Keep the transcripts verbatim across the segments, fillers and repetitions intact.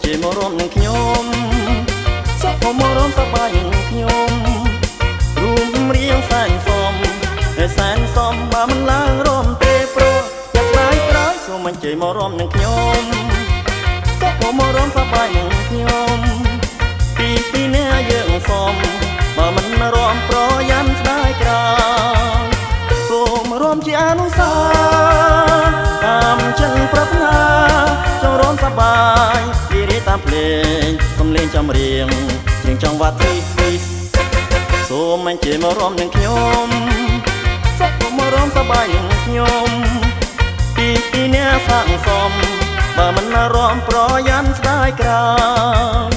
ជាមករំនឹងខ្ញុំសុខមករំសប្បាយនឹងខ្ញុំរួមរៀងសែនសំតែសែនសំបើមិនឡើងរំទេព្រោះចិត្តស្ដាយក្រោយសូមអញ្ជើញមករំនឹងខ្ញុំសុខមករំសប្បាយនឹងខ្ញុំពីពីនេះយើងសំបើមិនរំប្រយ័ត្នស្ដាយក្រោយសូមរំជាអនុសាតាមចិនប្រាថ្នាចង់រំសប្បាយពីរីតាមភ្លេងសំលេងចម្រៀងជាងចង់វ៉ាត់ទីទីសូមអញ្ជើញមករំនឹងខ្ញុំសុខមករំសប្បាយនឹងខ្ញុំពីពីនេះសាងសំបើមិនរំប្រយ័ត្នស្ដាយក្រោយ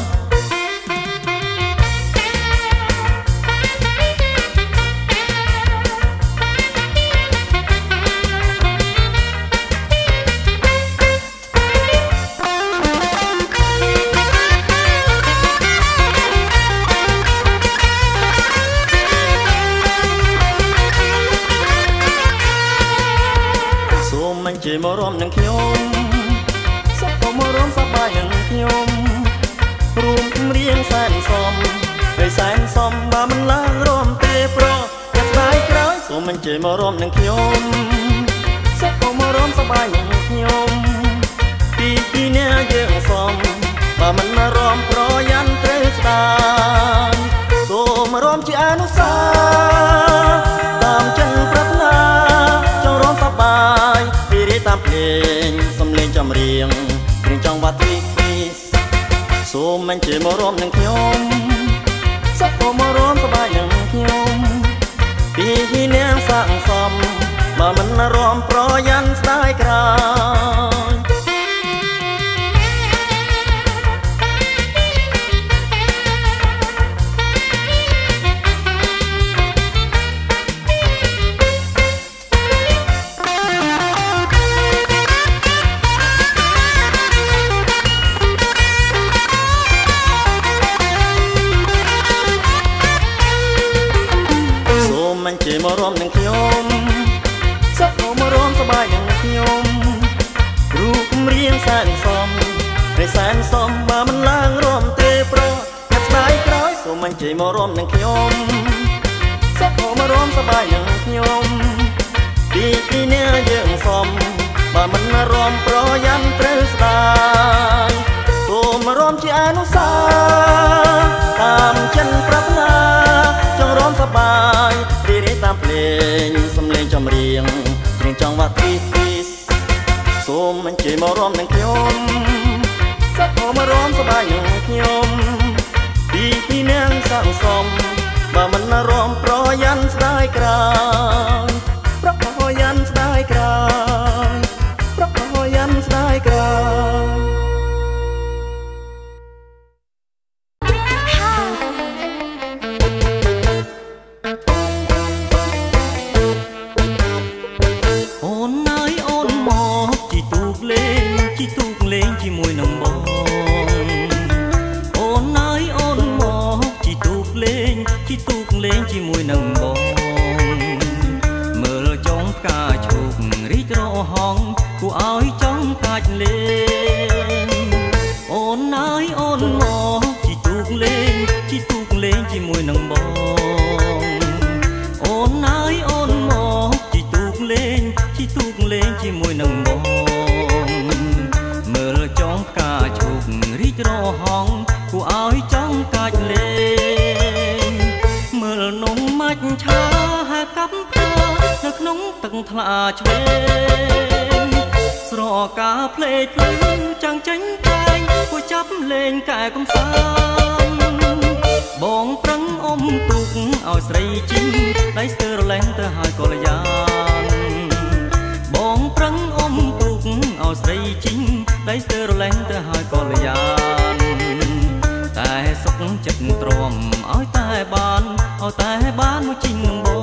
ជាមករំនឹងខ្ញុំសុខមករំសប្បាយនឹងខ្ញុំរួមរៀងសែនសំហើយសែនសំបើមិនឡើងរំទេព្រោះចិត្តស្ដាយក្រោយសូមអញ្ជើញមករំនឹងខ្ញុំសុខមករំសប្បាយនឹងខ្ញុំពីពីនេះយើងសំបើមិនរំប្រយ័ត្នត្រូវស្ដាយសូមរំជាអនុសាតាមចិនប្រាថ្នាចង់រំសប្បាយតាមភ្លេងសំលេងចម្រៀងគ្រឿងចង់វ៉ាត់ទីទីសូមអញ្ជើញមករំនឹងខ្ញុំសុខមករំសប្បាយនឹងខ្ញុំពីនាងសាងសំបើមិនរំប្រយ័ត្នស្ដាយក្រោយជាមករំនឹងខ្ញុំសុខមករំសប្បាយនឹងខ្ញុំរូបរាងសែនសំហើយសែនសំបើមិនឡើងរំទេព្រោះចិត្តស្ដាយក្រោយសូមអញ្ជើញមករំនឹងខ្ញុំសុខមករំសប្បាយនឹងខ្ញុំពីពីនេះយើងសំបើមិនរំប្រយ័ត្នត្រូវស្ដាយសូមរំជាអនុសាតាមចិនប្រាថ្នាចង់រំសប្បាយតាមភ្លេងសំលេងចម្រៀងច្រៀងចង់វ៉ាត់ទីទីសូមអញ្ជើញមករំនឹងខ្ញុំសុខមករំសប្បាយនឹងខ្ញុំពីពីនាងសាងសំបើមិនរំប្រយ័ត្នស្ដាយក្រោយប្រយ័ត្នស្ដាយក្រោយប្រយ័ត្នស្ដាយក្រោយជាមួយនឹងបងអូនអើយអូនមកជីទូកលេងជីទូកលេងជាមួយនឹងបងមើលចុងផ្កាឈូករីករហងគួរឲ្យចង់កាច់លេងអូនអើយអូនមកជីទូកលេងជីទូកលេងជាមួយនឹងបងអូនអើយអូនមកជីទូកលេងជីទូកលេងជាមួយនឹងបងចង់កាឈូករីករហងគួរឲ្យចង់កាច់លេងមើលនំមាច់ឆាហើកាប់ផ្កានៅក្នុងទឹកថ្លាឆ្វេងស្រកាភ្លេចភ្លឺចាំងចេញតែងគួរចាប់លេងកែកំសាន្តបងប្រឹងអុំទូកឲ្យស្រីជីដៃស្ទើរលែងទៅហើយក៏លយ៉ាងបងប្រឹងអុំទូកឲ្យស្រីជីដៃស្ទើរលែងទៅហើយក៏លយ៉ាងតែសុខចិត្តទ្រាំឲ្យតែបានឲ្យតែបានមកជីងនឹងបង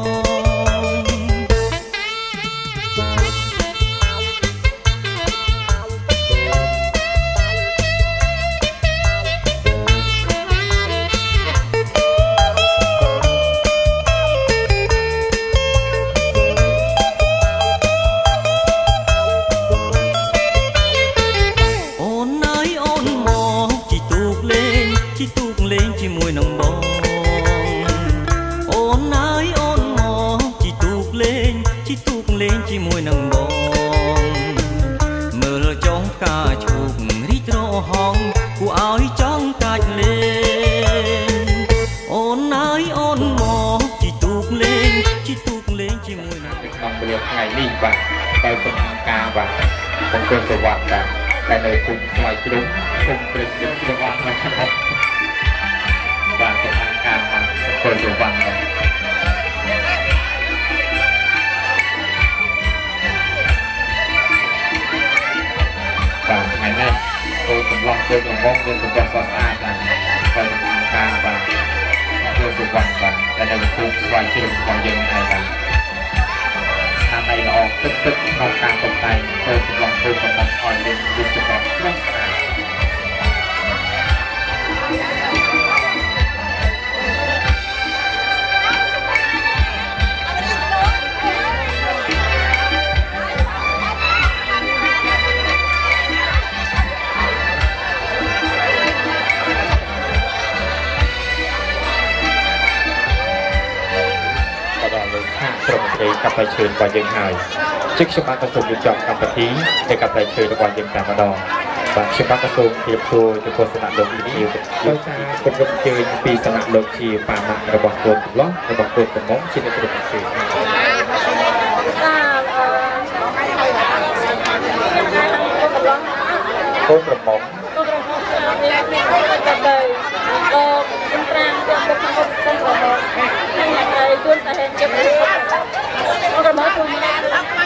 ហងគួរឲ្យចង់កាច់លេងអូនអើយអូនមកជីទូកលេងជីទូកលេងជាមួយណាក្នុងពេលថ្ងៃនេះបាទដោយសំការបាទបងប្អូនសវ័តបាទតែនៅគុំថ្លៃជ្រុំគុំព្រឹកជិតសវ័តนะครับបាទសំការបាទបងប្អូនសវ័តបាទបាទថ្ងៃនេះគោលកំឡុងគោលកំងមានសម្រាប់ស្អាតដែរហើយសំការបាទលោកសវ័តបាទតែនៅគុំថ្លៃជ្រុំរបស់យើងឯងបាទខាងในល្អទឹកទឹកក្នុងការតុបតែងគោលកំឡុងគោលកំងឲ្យមានរូបចម្រុះស្រស់ស្អាតក្រុមប្រទេសកັບไปเชิญរបស់យើងហើយជិះខ្ញុំបានទៅសូមរៀបចំកម្មវិធីនៃកັບไปเชิญរបស់យើងតែម្ដងបាទខ្ញុំបានទៅសូមជម្រាបសួរចំពោះសំណាក់លោកនេះដោយសារគម្រោងជើញពីសំណាក់លោកជាបាម៉ាក់របស់កូនកំឡោះរបស់កូនកំងជាអ្នកគ្រប់គ្រងកូនក្រមុំអ្នកអ្នកទៅទៅលោកជំត្រាំយកទៅក្នុងកុំក្រមុំហើយជួនតែហេតុជិបអូក្រមុំខ្លួនណា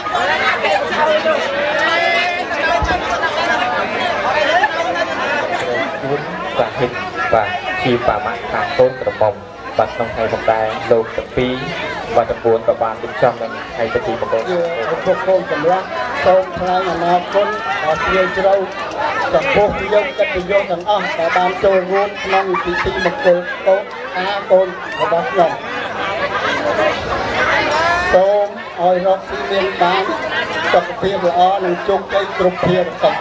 ជួនសាហិតបាទជាបាម៉ាក់ខាងកូនក្រមុំបាទក្នុងថ្ងៃផងដែរលោកទាំងពីរបាទតពួនក៏បានរៀបចំនឹងថ្ងៃពិធីមង្គលពួកកូនចម្លាស់សូមថ្លែងអំណរគុណដល់ភ្ញៀវជ្រៅចំពោះយើងកិត្តិយសទាំងអស់ដែលបានចូលរួមក្នុងពិធីមង្គលកូនអាកូនរបស់ខ្ញុំសូមឲ្យរកស៊ីមានបានសុខភាពល្អនិងជោគជ័យគ្រប់ភារកិច្ច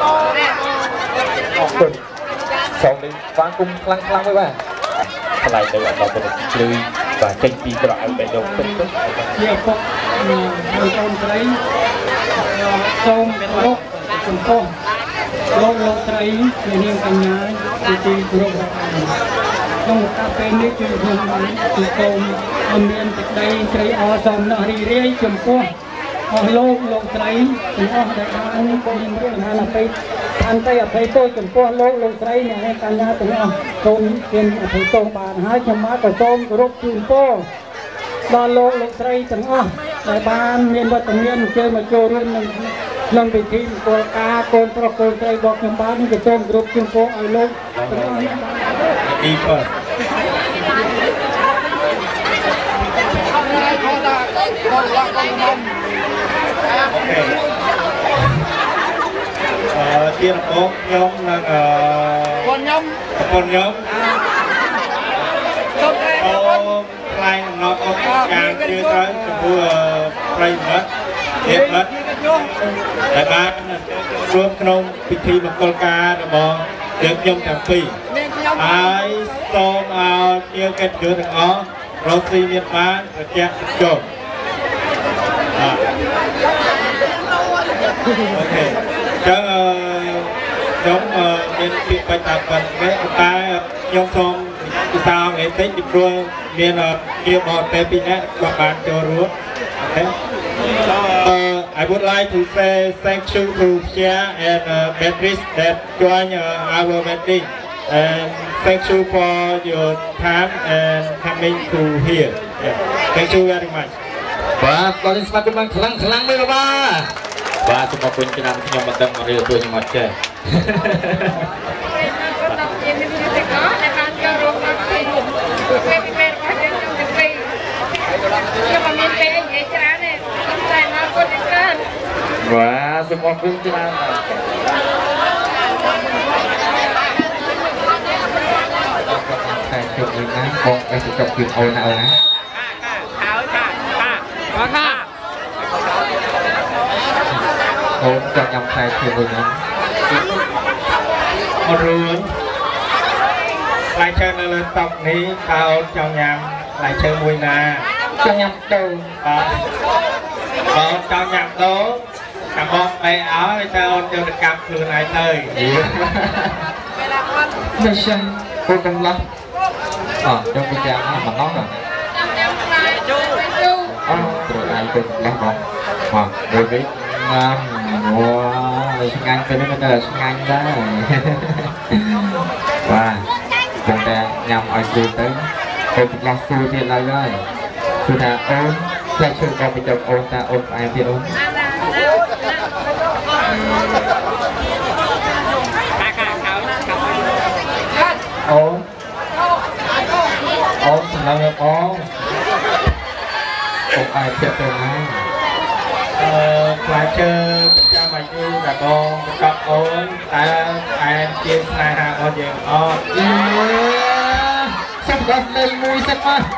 អរគុណសូមលេងស្វាគមន៍ខ្លាំងខ្លាំងមួយបាទថ្លៃទៅអត់ដល់ទៅជ្រឺបាទចេញពីក្រអៅតែយកទឹកទឹកជាពុកហើយកូនស្រីសូមរកចំពោះលោកលោកស្រីជានាងកញ្ញាជាទីគោរពក្នុងឱកាសពេលនេះគឺខ្ញុំបានទូលសូមឲ្យមានសេចក្តីជ្រៃអរសំណោះរីករាយចំពោះអស់លោកលោកស្រីទាំងអស់ដែលបានមានរឿងអាណ័យអន្ត័យអភ័យទោសចំពោះលោកលោកស្រីអ្នកកញ្ញាទាំងអស់សូមមានអភ័យទោសបានហើយខ្ញុំបាទក៏សូមគោរពជូនពរដល់លោកលោកស្រីទាំងអស់ដែលបានមានវត្តមានអញ្ជើញមកចូលរួមនឹងក្នុងពិធីមង្គលការកូនប្រុសកូនស្រីរបស់ខ្ញុំបាទនឹងក៏សូមគោរពជូនពរឲ្យលោកទាំងអស់នេះទីបាទអឺទៀនអូនខ្ញុំនិងអឺបងខ្ញុំបងខ្ញុំអូខ្លាំងណោះអូនការជឿទៅចំពោះប្រិមិត្តទេពមិត្តដែលបានរួមក្នុងពិធីមង្គលការរបស់យើងខ្ញុំទាំងពីរហើយសូមឲ្យភ្ញៀវកិត្តិយសទាំងអស់រកស៊ីមានបានប្រទះជោគបាទអូខេចឹងខ្ញុំមានពាក្យបញ្ជាក់ប៉ុណ្ណេះតែខ្ញុំសូមពិសាថ្ងៃតិចពីព្រោះមានជាបរទេសពីរនាក់គាត់បានចូលរួមអូខេ I would like to say thank you to Pierre and uh, Beatrice that join uh, our meeting and thank you for your time and coming to here. Yeah. Thank you very much. បាទបងស្វាគមន៍ខ្លាំងខ្លាំងមួយបាទបាទសូមអរគុណច្រើនខ្ញុំមកដឹងរឿងពួកខ្ញុំអត់ចេះបាទជាមានវិធីក៏ដែលបានចូលរួមមកពីពេលពីពេលរបស់យើងទាំងពីរខ្ញុំមិនមានពេលនិយាយច្រើនទេតែមកគុណច្រើនបាទសូមអរគុណច្រើនតែជុំវិញណាបងឯងទៅចប់គឺអូនណាអូនណាបាទណាអូនចង់ញ៉ាំខ្សែជើងវិញហ្នឹងអរគុណផ្លែឈើនៅលើតុនេះតើអូនចង់ញ៉ាំផ្លែឈើមួយណាចង់ញ៉ាំដូងបាទអូនចង់ញ៉ាំដូងចាំបោះតែឲ្យទៅអូនចូលទៅកាប់ខ្លួនឯងទៅមិនចឹងគោកំឡោះអត់ចង់ពិចារណាមកនោះអូត្រូវឯងទៅឡោះបងមកដូចវិញណាមវ៉ាឆ្ងាញ់ទៅនេះទៅឆ្ងាញ់ដែរបាទចឹងតែញ៉ាំឲ្យគ្រូទៅទៅផ្លោះគ្រូទៀតឡើយហើយគឺថាអូនផ្លែឈើក៏ពីទៅអូនតាអូនផ្អែមទៀតអូនអូនអូនសម្លឹងបងអូនផ្អែមទៀតទៅណាអឺផ្លែឈើចាំឲ្យយូរតែបងប្រកបអូនតែផ្អែមជាងស្នេហាអូនយើងអត់យេសុំដល់លេងមួយសិនមក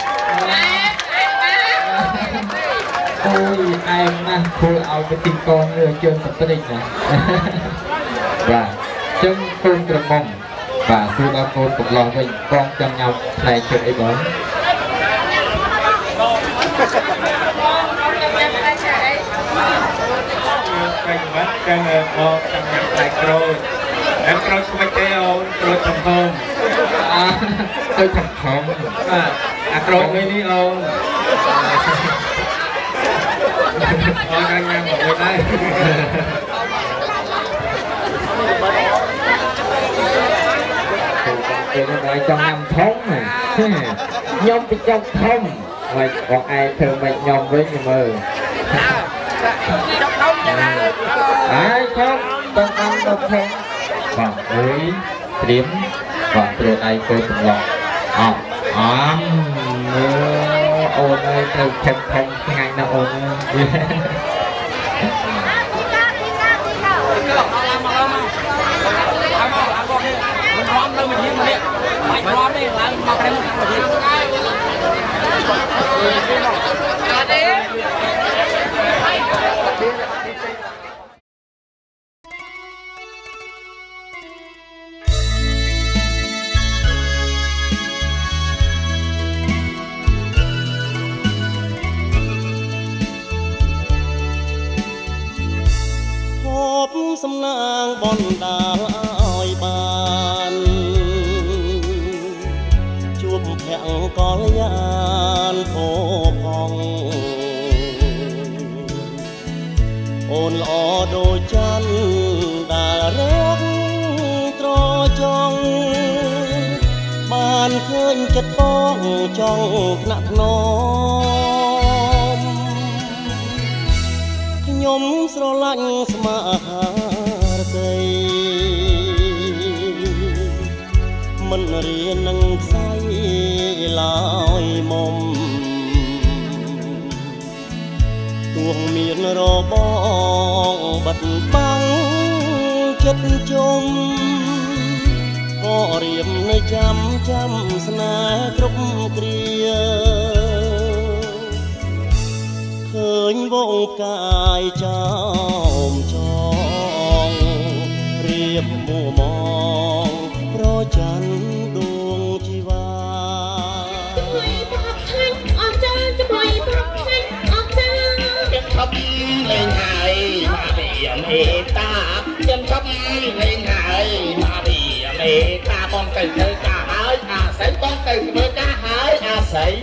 អូយអែមណាស់ធ្វើឲ្យទៅទីកូនលើជើងស្ត្រីណាបាទចឹងកូនក្រមុំបាទសួរដល់កូនកំឡោះវិញបងចង់ញ៉ាំផ្លែឈើអីបងពេញបាត់ចឹងបងចង់ញ៉ាំផ្លែក្រូចហើយក្រូចស្វិចទេអូនក្រូចធំធំអើទៅធំធំបាទអាក្រូចមួយនេះអូនអូនញ៉ាំមកមួយដែរពេលនេះចង់ញ៉ាំធំខ្ញុំពីចង់ធំហើយបងឯងធ្វើមិនខ្ញុំវិញមើលចង់ធំចឹងណាហើយធំទៅតាមទៅធំបាទអើយត្រៀមបាទត្រួតឯងទៅសម្លអត់អមអូនអើយទៅធំធំថ្ងៃណាអូនអើយសំណាងបនដាលឲ្យបានជួបភក្តិកល្យានភោផងអូនល្អដូចច័ន្ទដែលរកត្រចង់បានឃើញចិត្តបងចង់ថ្នាក់ថ្នមខ្ញុំស្រឡាញ់ស្មារតីមិនរៀននឹងខ្សែឡើយមុំទួងមានរបងបាត់បាំងចិត្តជុំក៏រៀមនៅចាំចាំស្នេហ៍គ្រប់គ្រាឃើញវងផ្កាយចោមចងរៀបមួមងប្រច័នដួងជីវ៉ាជួយបបឆ្ងាញ់អត់ចាជួយបបឆ្ងាញ់អត់ចាខ្ញុំឈប់លេងហើយមកពីមេតាខ្ញុំឈប់លេងហើយមកពីមេតាបងទៅធ្វើការហើយអាស័យបងទៅធ្វើការហើយអាស័យ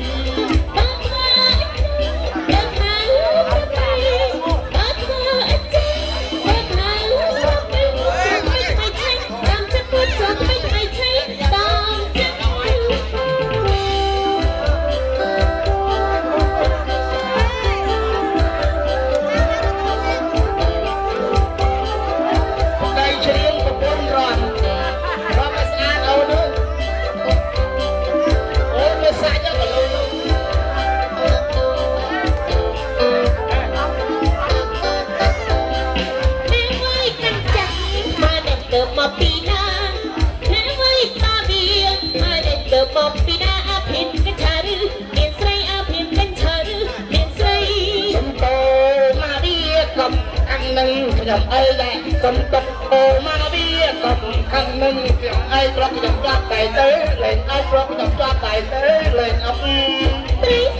ខ្ញុំអីដែរសំតុកអូមកវាក៏ខាងនឹងខ្ញុំអីប្រកខ្ញុំចាប់តែទៅលេងអីប្រកខ្ញុំចាប់តែទៅលេងអត់ត្រី